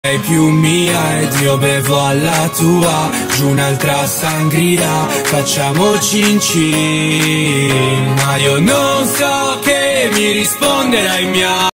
Sei più mia ed io bevo alla tua, giù un'altra sangria, facciamo cin cin. Ma io non so che mi risponderai mia.